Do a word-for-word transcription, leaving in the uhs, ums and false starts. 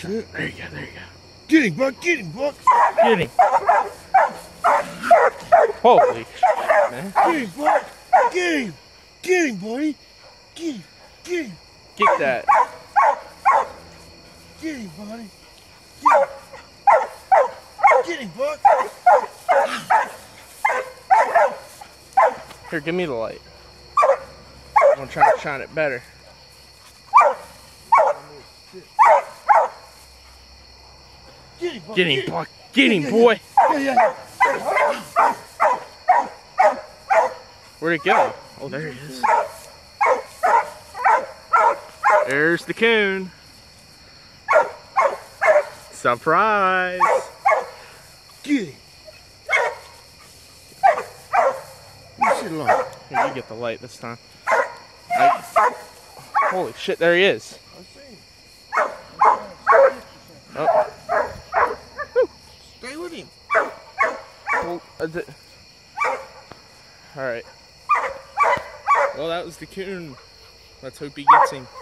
There you go, there you go. Get him, Buck, get him, Buck. Get him. Holy shit, man. Get him, Buck. Get him. Get him, buddy. Get him. Get him. Get that. Get him, buddy. Get him. Get him, Buck. Here, give me the light. I'm gonna try to shine it better. Get him, Buck. Get him, Buck. Get him, boy. Yeah, yeah, yeah. Where'd it go? Oh, there he is. There's the coon. Surprise. Get him. You sit along. Here, you get the light this time. Like, holy shit, there he is. I see him. Oh. Stay with him. Well, uh, th all right. Well, that was the coon. Let's hope he gets him.